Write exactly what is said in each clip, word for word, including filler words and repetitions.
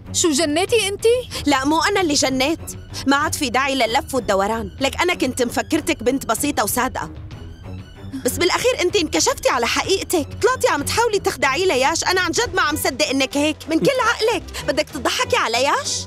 شو جنيتي انتي؟ لا مو أنا اللي جنيت، ما عاد في داعي لللف والدوران، لك أنا كنت مفكرتك بنت بسيطة وصادقة، بس بالأخير أنت انكشفتي على حقيقتك، طلعتي عم تحاولي تخدعي لياش. أنا عن جد ما عم صدق إنك هيك، من كل عقلك بدك تضحكي على ياش؟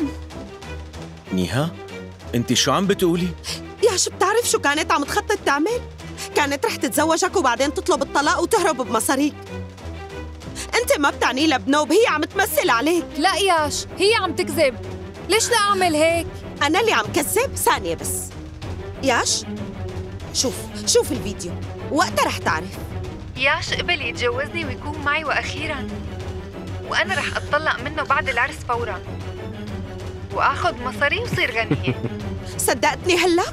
نيها، أنت شو عم بتقولي؟ ياش بتعرف شو كانت عم تخطط تعمل؟ كانت رح تتزوجك وبعدين تطلب الطلاق وتهرب بمصاريك. أنت ما بتعني لها بنوب، هي عم تمثل عليك. لا ياش، هي عم تكذب. ليش لا أعمل هيك؟ أنا اللي عم كذب؟ ثانية بس ياش، شوف شوف الفيديو وقتها رح تعرف. ياش قبل يتجوزني ويكون معي وأخيراً، وأنا رح أتطلق منه بعد العرس فوراً وآخذ مصاري وصير غنية. صدقتني هلأ؟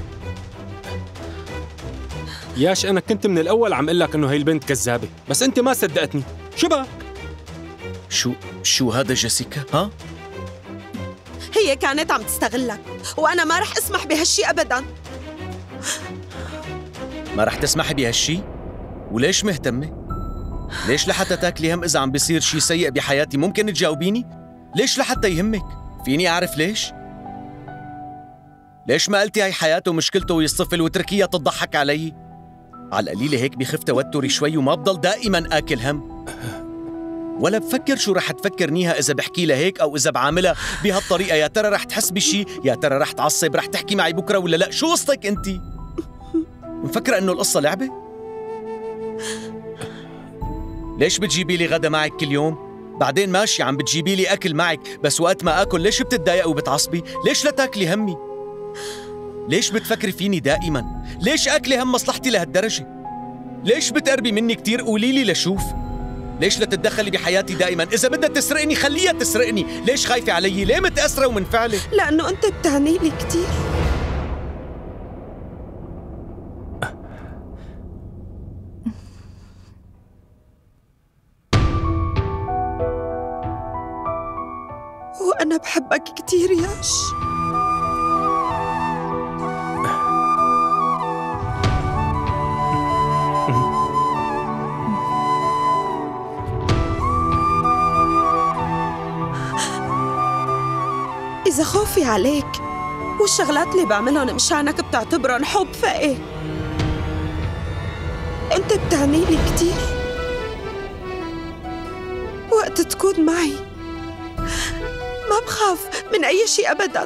ياش أنا كنت من الأول عم قلك إنه هي البنت كذابة، بس أنت ما صدقتني، شو بك؟ شو شو هذا جيسيكا؟ ها؟ هي كانت عم تستغلك، وأنا ما رح أسمح بهالشي أبداً. ما رح تسمحي بهالشي؟ وليش مهتمة؟ ليش لحتى تاكلي هم إذا عم بيصير شي سيء بحياتي؟ ممكن تجاوبيني؟ ليش لحتى يهمك؟ فيني أعرف ليش؟ ليش ما قلتي هاي حياته ومشكلته ويصطفل وتركيها تضحك علي؟ على القليلة هيك بخف توتري شوي وما بضل دائما آكل هم. ولا بفكر شو رح تفكر نيها إذا بحكي لها هيك أو إذا بعاملها بهالطريقة. يا ترى رح تحس بشي؟ يا ترى رح تعصب؟ رح تحكي معي بكرة ولا لا؟ شو قصتك أنتي؟ مفكرة إنه القصة لعبة؟ ليش بتجيبي لي غدا معك كل يوم؟ بعدين ماشي عم بتجيبي لي أكل معك، بس وقت ما آكل ليش بتتضايق وبتعصبي؟ ليش لا تاكلي همي؟ ليش بتفكري فيني دائما؟ ليش أكلي هم مصلحتي لهالدرجة؟ ليش بتقربي مني كتير؟ قولي لي لشوف. ليش لا تتدخلي بحياتي دائما؟ إذا بدها تسرقني خليها تسرقني. ليش خايفة علي؟ ليه متأثرة ومنفعلة؟ لأنه أنت بتعني لي كتير. وأنا بحبك كتير ياش. إذا خوفي عليك والشغلات اللي بعملهم مشانك بتعتبرهم حب، فإيه؟ أنت بتعني لي كتير. وقت تكون معي ما بخاف من أي شيء أبداً.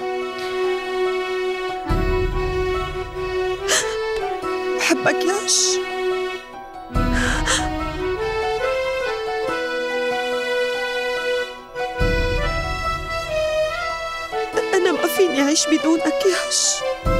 بحبك ياش. أنا ما فيني أعيش بدونك ياش.